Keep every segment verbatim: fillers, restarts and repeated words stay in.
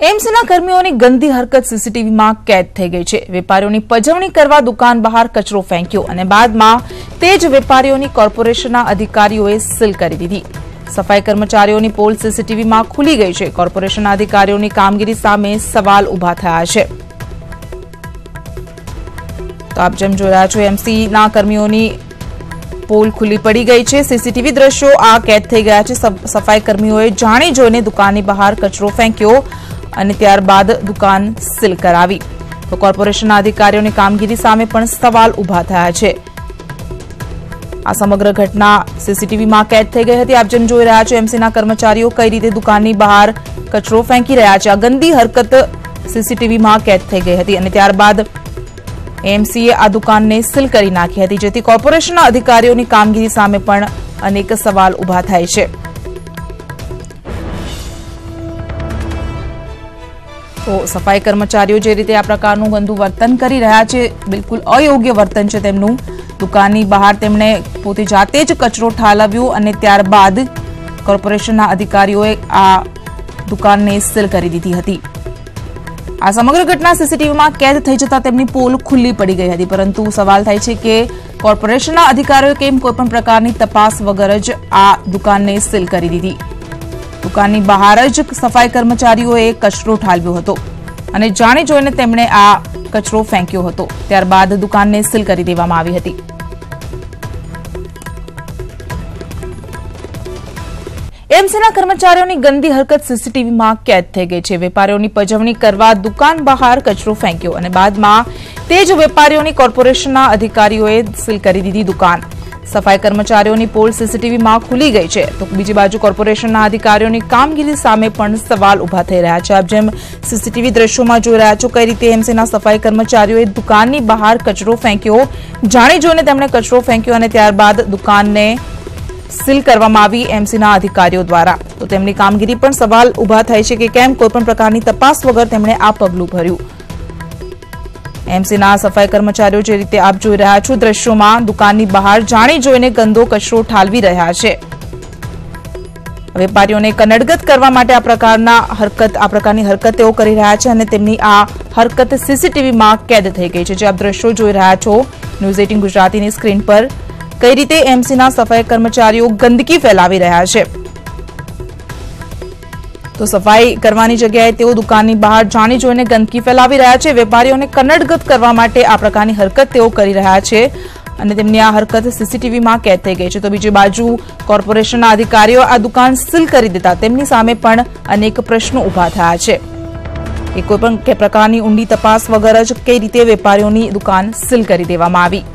એમસીના કર્મીઓની ગંદી હરકત સીસીટીવીમાં કેદ થઈ ગઈ છે। વેપારીઓની પજવણી કરવા દુકાન બહાર કચરો ફેંક્યો અને બાદમાં તે જ વેપારીઓની કોર્પોરેશનના અધિકારીઓએ સીલ કરી દીધી। સફાઈ કર્મચારીઓની પોલ સીસીટીવીમાં ખુલી ગઈ છે। કોર્પોરેશનના અધિકારીઓની કામગીરી સામે સવાલ ઉભા થયા છે। તો આપ જેમ જોઈ રહ્યા છો, એમસીના કર્મીઓની પોલ ખુલ્લી પડી ગઈ છે। સીસીટીવી દ્રશ્યો આ કેદ થઈ ગયા છે। સફાઈ કર્મીઓએ જાણી જોઈને દુકાનની બહાર કચરો ફેંક્યો અને ત્યારબાદ દુકાન સીલ કરાવી। તો કોર્પોરેશનના અધિકારીઓની કામગીરી સામે પણ સવાલ ઉભા થયા છે। આ સમગ્ર ઘટના સીસીટીવીમાં કેદ થઈ ગઈ હતી। આપ જેમ જોઈ રહ્યા છો, એમસીના કર્મચારીઓ કઈ રીતે દુકાનની બહાર કચરો ફેંકી રહ્યા છે। આ ગંદી હરકત સીસીટીવીમાં કેદ થઈ ગઈ હતી અને ત્યારબાદ એમસીએ આ દુકાનને સીલ કરી નાખી હતી, જેથી કોર્પોરેશનના અધિકારીઓની કામગીરી સામે પણ અનેક સવાલ ઉભા થાય છે। તો સફાઈ કર્મચારીઓ જે રીતે આ પ્રકારનું ગંદુ વર્તન કરી રહ્યા છે, બિલકુલ અયોગ્ય વર્તન છે તેમનું। દુકાનની બહાર તેમણે પોતે જાતે જ કચરો ઠાલવ્યો અને ત્યારબાદ કોર્પોરેશનના અધિકારીઓએ આ દુકાનને સીલ કરી દીધી હતી। આ સમગ્ર ઘટના સીસીટીવીમાં કેદ થઈ જતા તેમની પોલ ખુલ્લી પડી ગઈ હતી, પરંતુ સવાલ થાય છે કે કોર્પોરેશનના અધિકારીઓએ કેમ કોઈપણ પ્રકારની તપાસ વગર જ આ દુકાનને સીલ કરી દીધી। દુકાનની બહાર જ સફાઈ કર્મચારીઓએ કચરો ઠાલવ્યો હતો અને જાણી જોઈને તેમણે આ કચરો ફેંક્યો હતો। ત્યારબાદ દુકાનને સીલ કરી દેવામાં આવી હતી। એમસીના કર્મચારીઓની ગંદી હરકત સીસીટીવીમાં કેદ થઈ ગઈ છે। વેપારીઓની પજવણી કરવા દુકાન બહાર કચરો ફેંક્યો અને બાદમાં તે જ વેપારીઓની કોર્પોરેશનના અધિકારીઓએ સીલ કરી દીધી દુકાન। સફાઈ કર્મચારીઓની પોલ સીસીટીવીમાં ખુલી ગઈ છે, તો બીજી બાજુ કોર્પોરેશનના અધિકારીઓની કામગીરી સામે પણ સવાલ ઉભા થઈ રહ્યા છે। આપ જેમ સીસીટીવી દ્રશ્યોમાં જોઈ રહ્યા છો, કઈ રીતે એમસીના સફાઈ કર્મચારીઓએ દુકાનની બહાર કચરો ફેંક્યો, જાણી જોઈને તેમણે કચરો ફેંક્યો અને ત્યારબાદ દુકાનને સીલ કરવામાં આવી એમસીના અધિકારીઓ દ્વારા। તો તેમની કામગીરી પણ સવાલ ઉભા થાય છે કે કેમ કોઈપણ પ્રકારની તપાસ વગર તેમણે આ પગલું ભર્યું। એમસીના સફાઈ કર્મચારીઓ જે રીતે આપ જોઈ રહ્યા છો દ્રશ્યોમાં, દુકાનની બહાર જાણી જોઈને ગંદો કચરો ઠાલવી રહ્યા છે। વેપારીઓને કનડગત કરવા માટે આ પ્રકારના હરકત આ પ્રકારની હરકત તેઓ કરી રહ્યા છે અને તેમની આ હરકત સીસીટીવીમાં કેદ થઈ ગઈ છે। જે આપ દ્રશ્યો જોઈ રહ્યા છો ન્યૂઝ એટીન ગુજરાતીની સ્ક્રીન પર, કઈ રીતે એમસીના સફાઈ કર્મચારીઓ ગંદકી ફેલાવી રહ્યા છે। તો સફાઈ કરવાની જગ્યાએ તેઓ દુકાનની બહાર જાણી જોઈને ગંદકી ફેલાવી રહ્યા છે। વેપારીઓને કનડગત કરવા માટે આ પ્રકારની હરકત તેઓ કરી રહ્યા છે અને તેમની આ હરકત સીસીટીવીમાં કેદ થઈ ગઈ છે। તો બીજી બાજુ કોર્પોરેશનના અધિકારીઓ આ દુકાન સીલ કરી દેતા તેમની સામે પણ અનેક પ્રશ્નો ઉભા થયા છે કે કોઈપણ કે પ્રકારની ઊંડી તપાસ વગર જ કઈ રીતે વેપારીઓની દુકાન સીલ કરી દેવામાં આવી।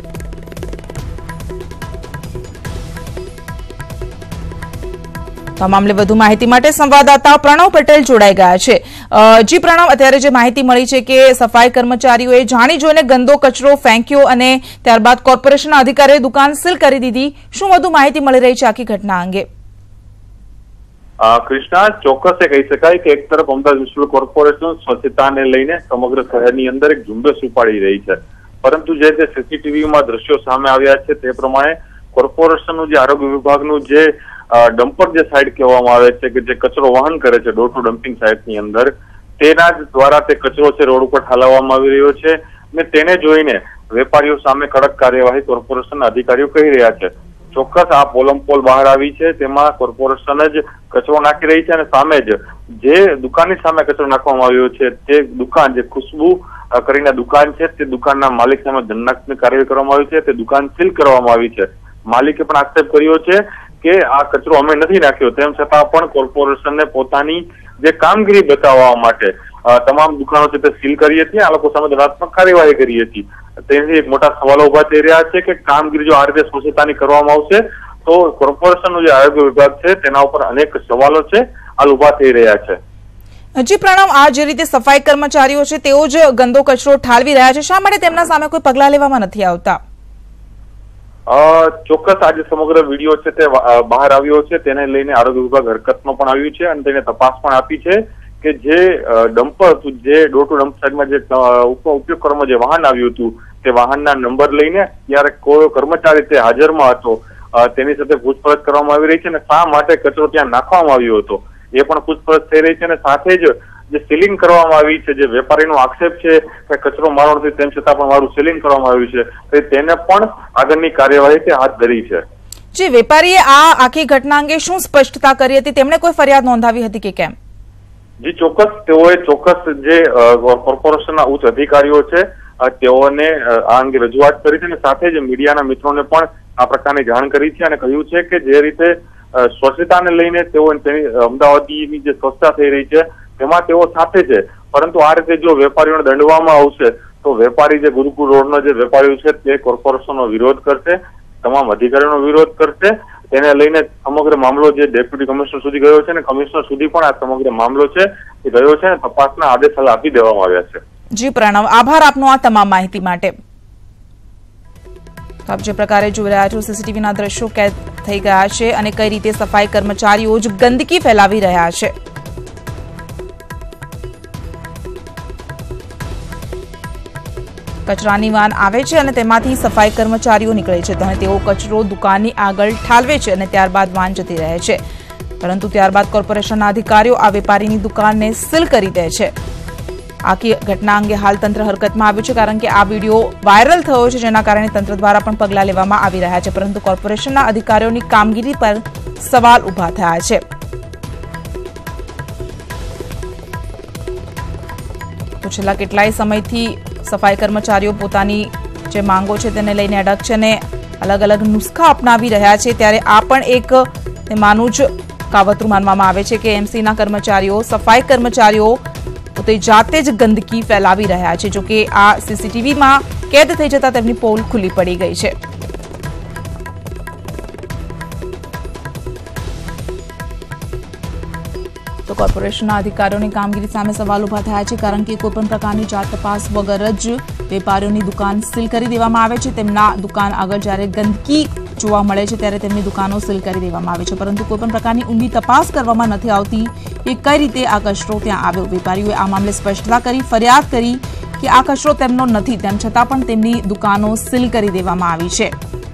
આ મામલે વધુ માહિતી માટે સંવાદદાતા પ્રણવ પટેલ જોડાઈ ગયા છે। જી પ્રણવ, અત્યારે જે માહિતી મળી છે કે સફાઈ કર્મચારીઓએ જાણી જોઈને ગંદો કચરો ફેંક્યો અને ત્યારબાદ કોર્પોરેશનના અધિકારીઓએ દુકાન સીલ કરી દીધી, શું વધુ માહિતી મળી રહી છે આખી ઘટના અંગે? કૃષ્ણા, ચોક્કસ એ કહી શકાય કે એક તરફ અમદાવાદ મ્યુનિસિપલ કોર્પોરેશન સ્વચ્છતાને લઈને સમગ્ર શહેરની અંદર એક ઝુંબેશ ઉપાડી રહી છે, પરંતુ જે તે સીસીટીવીમાં દ્રશ્યો સામે આવ્યા છે તે પ્રમાણે કોર્પોરેશનનું જે આરોગ્ય વિભાગનું જે ડમ્પર જે સાઈડ કહેવામાં આવે છે કે જે કચરો વહન કરે છે ડોર ટુ ડમ્પિંગ સાઇટની અંદર, તેના જ દ્વારા તે કચરો છે રોડ ઉપર ઠાલવવામાં આવી રહ્યો છે અને તેને જોઈને વેપારીઓ સામે કડક કાર્યવાહી કોર્પોરેશનના અધિકારીઓ કહી રહ્યા છે। ચોક્કસ આ પોલમપોલ બહાર આવી છે, તેમાં કોર્પોરેશન જ કચરો નાખી રહી છે અને સામે જ જે દુકાનની સામે કચરો નાખવામાં આવ્યો છે તે દુકાન જે ખુશ્બુ કરીને દુકાન છે તે દુકાનના માલિક સામે દંડનાત્મક કાર્યવાહી કરવામાં આવી છે। તે દુકાન સીલ કરવામાં આવી છે। માલિકે પણ આક્ષેપ કર્યો છે કે આ કચરો અમે નથી નાખ્યો, તેમ છતાં પણ કોર્પોરેશનને પોતાની જે કામગીરી બતાવવા માટે તમામ દુકાનો છે તે સીલ કરી હતી, આ લોકો સામે દંડાત્મક કાર્યવાહી કરી હતી। તેનાથી એક મોટા સવાલો ઉભા થઈ રહ્યા છે કે કામગીરી જો આ રીતે સ્વચ્છતાની કરવામાં આવશે તો કોર્પોરેશનનું જે આરોગ્ય વિભાગ છે તેના ઉપર અનેક સવાલો છે હાલ ઉભા થઈ રહ્યા છે। જી પ્રણવ, આ જે રીતે સફાઈ કર્મચારીઓ છે તેઓ જ ગંદો કચરો ઠાલવી રહ્યા છે, શા માટે તેમના સામે કોઈ પગલાં લેવામાં નથી આવતા? ચોક્કસ આજે સમગ્ર વિડીયો છે તે બહાર આવ્યો છે, તેને લઈને આરોગ્ય વિભાગ હરકતમાં પણ આવ્યું છે અને તેને તપાસ પણ આપી છે કે જે ડમ્પર હતું, જે ડોર ટુ ડમ્પ સાઇડમાં જે ઉપયોગ કરવામાં જે વાહન આવ્યું હતું તે વાહનના નંબર લઈને ત્યારે કોઈ કર્મચારી તે હાજરમાં હતો તેની સાથે પૂછપરછ કરવામાં આવી રહી છે અને શા માટે કચરો ત્યાં નાખવામાં આવ્યો હતો એ પણ પૂછપરછ થઈ રહી છે અને સાથે જ જે સીલિંગ કરવામાં આવી છે, જે વેપારીનો આક્ષેપ છે કે કચરો મારો નથી તેમ છતાં પણ મારું સીલિંગ કરવામાં આવ્યું છે, તો તેને પણ આગળની કાર્યવાહી તે હાથ ધરી છે. જે વેપારીએ આ આખી ઘટના અંગે શું સ્પષ્ટતા કરી હતી? તેમણે કોઈ ફરિયાદ નોંધાવી હતી કે કેમ? જી ચોક્કસ, તેઓએ ચોક્કસ જે કોર્પોરેશનના ઉચ્ચ અધિકારીઓ છે તેઓને આ અંગે રજૂઆત કરી છે અને સાથે જ મીડિયાના મિત્રોને પણ આ પ્રકારની જાણ કરી છે અને કહ્યું છે કે જે રીતે સ્વચ્છતાને લઈને તેઓ તેની અમદાવાદની જે સ્વચ્છતા થઈ રહી છે તેમાં તેઓ સાથે છે, પરંતુ આ રીતે જો વેપારીઓને દંડવામાં આવશે તો વેપારી જે ગુરુકુળ રોડના જે વેપારીઓ છે તે કોર્પોરેશનનો વિરોધ કરશે, તમામ અધિકારીઓનો વિરોધ કરશે. તેને લઈને સમગ્ર મામલો જે ડેપ્યુટી કમિશનર સુધી ગયો છે અને કમિશનર સુધી પણ આ સમગ્ર મામલો છે એ ગયો છે અને તપાસના આદેશ હાલ આપી દેવામાં આવ્યા છે. જી પ્રણવ, આભાર આપનો આ તમામ માહિતી માટે. આપ જે પ્રકારે જોઈ રહ્યા છો, સીસીટીવીના દ્રશ્યો કેદ થઈ ગયા છે અને કઈ રીતે સફાઈ કર્મચારીઓ જ ગંદકી ફેલાવી રહ્યા છે. કચરાની વાન આવે છે અને તેમાંથી સફાઈ કર્મચારીઓ નીકળે છે અને તેઓ કચરો દુકાનની આગળ ઠાલવે છે અને ત્યારબાદ વાન જતી રહે છે, પરંતુ ત્યારબાદ કોર્પોરેશનના અધિકારીઓ આ વેપારીની દુકાનને સીલ કરી દે છે. આખી ઘટના અંગે હાલ તંત્ર હરકતમાં આવ્યું છે, કારણ કે આ વિડીયો વાયરલ થયો છે, જેના કારણે તંત્ર દ્વારા પણ પગલાં લેવામાં આવી રહ્યા છે, પરંતુ કોર્પોરેશનના અધિકારીઓની કામગીરી પર સવાલ ઉભા થયા છે. તો છેલ્લા કેટલાય સમયથી સફાઈ કર્મચારીઓ પોતાની જે માંગો છે તેને લઈને અડગ છે અને અલગ અલગ નુસ્ખા અપનાવી રહ્યા છે, ત્યારે આ પણ એક તેમાંનું જ કાવતરું માનવામાં આવે છે કે એમસીના કર્મચારીઓ, સફાઈ કર્મચારીઓ પોતે જાતે જ ગંદકી ફેલાવી રહ્યા છે. જોકે આ સીસીટીવીમાં કેદ થઈ જતા તેમની પોલ ખુલ્લી પડી ગઈ છે. તો કોર્પોરેશનના અધિકારીઓની કામગીરી સામે સવાલ ઉભા થયા છે, કારણ કે કોઈપણ પ્રકારની જાત તપાસ વગર જ વેપારીઓની દુકાન સીલ કરી દેવામાં આવે છે. તેમના દુકાન આગળ જ્યારે ગંદકી જોવા મળે છે ત્યારે તેમની દુકાનો સીલ કરી દેવામાં આવે છે, પરંતુ કોઈપણ પ્રકારની ઊંડી તપાસ કરવામાં નથી આવતી કે કઈ રીતે આ કચરો ત્યાં આવ્યો. વેપારીઓએ આ મામલે સ્પષ્ટતા કરી, ફરિયાદ કરી કે આ કચરો તેમનો નથી, તેમ છતાં પણ તેમની દુકાનો સીલ કરી દેવામાં આવી છે.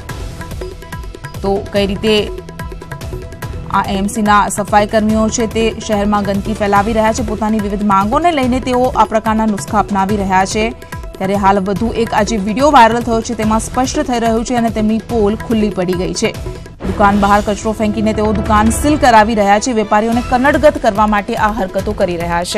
તો કઈ રીતે આ એએમસીના સફાઈ કર્મીઓ છે તે શહેરમાં ગંદકી ફેલાવી રહ્યા છે, પોતાની વિવિધ માંગોને લઈને તેઓ આ પ્રકારના નુસ્ખા અપનાવી રહ્યા છે, ત્યારે હાલ વધુ એક આજે વિડીયો વાયરલ થયો છે તેમાં સ્પષ્ટ થઈ રહ્યું છે અને તેમની પોલ ખુલ્લી પડી ગઈ છે. દુકાન બહાર કચરો ફેંકીને તેઓ દુકાન સીલ કરાવી રહ્યા છે, વેપારીઓને કન્નડગત કરવા માટે આ હરકતો કરી રહ્યા છે.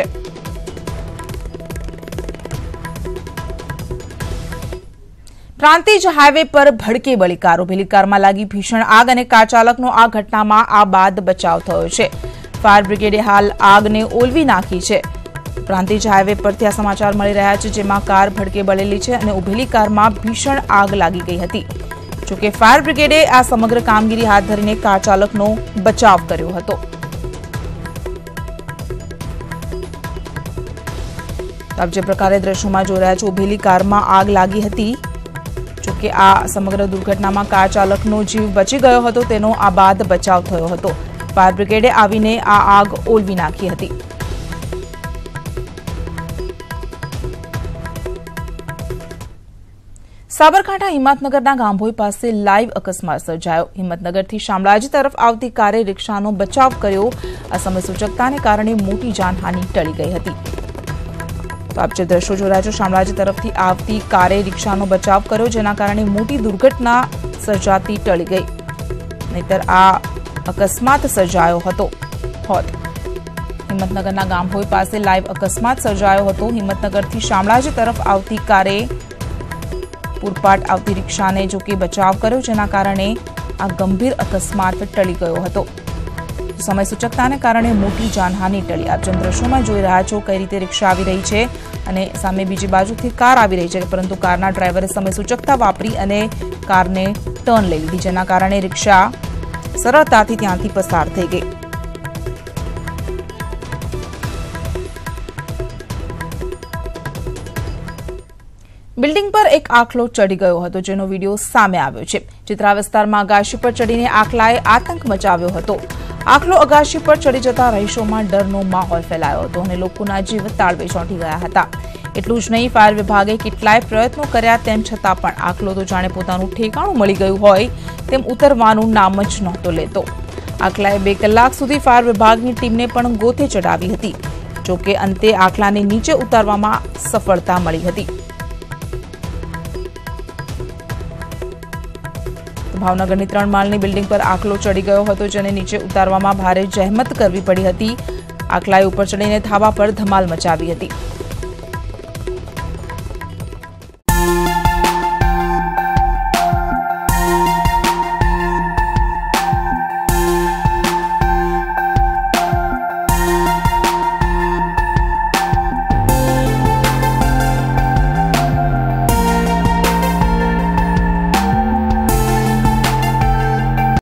પ્રાંતિજ હાઈવે પર ભડકે બળી કાર, ઉભેલી કારમાં લાગી ભીષણ આગ અને કાર ચાલકનો આ ઘટનામાં આ બાદ બચાવ થયો છે. ફાયર બ્રિગેડે હાલ આગને ઓલવી નાખી છે. પ્રાંતિજ હાઈવે પરથી આ સમાચાર મળી રહ્યા છે, જેમાં કાર ભડકે બળેલી છે અને ઉભેલી કારમાં ભીષણ આગ લાગી ગઈ હતી. જોકે ફાયર બ્રિગેડે આ સમગ્ર કામગીરી હાથ ધરીને કાર ચાલકનો બચાવ કર્યો હતો. આપ જે પ્રકારે દ્રશ્યોમાં જોઈ રહ્યા છો, ઉભેલી કારમાં આગ લાગી હતી. જોકે આ સમગ્ર દુર્ઘટનામાં કાર ચાલકનો જીવ બચી ગયો હતો, તેનો આ બાદ બચાવ થયો હતો. ફાયર બ્રિગેડે આવીને આ આગ ઓલવી નાખી હતી. સાબરકાંઠા હિંમતનગરના ગાંભોઈ પાસે લાઈવ અકસ્માત સર્જાયો. હિંમતનગરથી શામળાજી તરફ આવતી કારે રિક્ષાનો બચાવ કર્યો. આ સમય સૂચકતાને કારણે મોટી જાનહાનિ ટળી ગઈ હતી. તો આપ જે દ્રશ્યો જોઈ રહ્યા છો, શામળાજી તરફથી આવતી કારે રિક્ષાનો બચાવ કર્યો, જેના કારણે મોટી દુર્ઘટના સર્જાતી ટળી ગઈ, નહીતર આ અકસ્માત સર્જાયો હતો હોત. હિંમતનગરના ગાંભોઈ પાસે લાઈવ અકસ્માત સર્જાયો હતો. હિંમતનગરથી શામળાજી તરફ આવતી કારે પૂરપાટ આવતી રિક્ષાને જોકે બચાવ કર્યો, જેના કારણે આ ગંભીર અકસ્માત ટળી ગયો હતો. સમય સૂચકતાને કારણે મોટી જાનહાનિ ટળી. આપ જેમ દ્રશ્યોમાં જોઈ રહ્યા છો કઈ રીતે રિક્ષા આવી રહી છે અને સામે બીજી બાજુથી કાર આવી રહી છે, પરંતુ કારના ડ્રાઈવરે સમય સૂચકતા વાપરી અને કારને ટર્ન લઈ લીધી, જેના કારણે રિક્ષા સરળતાથી ત્યાંથી પસાર થઈ ગઈ. બિલ્ડિંગ પર એક આખલો ચડી ગયો હતો, જેનો વિડીયો સામે આવ્યો છે. ચિત્રા વિસ્તારમાં અગાશી પર ચડીને આખલાએ આતંક મચાવ્યો હતો. આખલો અગાશી પર ચડી જતા રહીશોમાં ડરનો માહોલ ફેલાયો હતો અને લોકોના જીવ તાળવે ચોંટી ગયા હતા. એટલું જ નહીં, ફાયર વિભાગે કેટલાય પ્રયત્નો કર્યા, તેમ છતાં પણ આખલો તો જાણે પોતાનું ઠેકાણું મળી ગયું હોય તેમ ઉતરવાનું નામ જ નહોતો લેતો. આખલાએ બે કલાક સુધી ફાયર વિભાગની ટીમને પણ ગોથે ચડાવી હતી. જોકે અંતે આખલાને નીચે ઉતારવામાં સફળતા મળી હતી। ભાવનગરની ત્રણ માળની બિલ્ડિંગ પર આખલો ચડી ગયો હતો, જેને નીચે ઉતારવામાં ભારે જહેમત કરવી પડી હતી। આખલાએ ઉપર ચડીને ધાબા પર ધમાલ મચાવી હતી।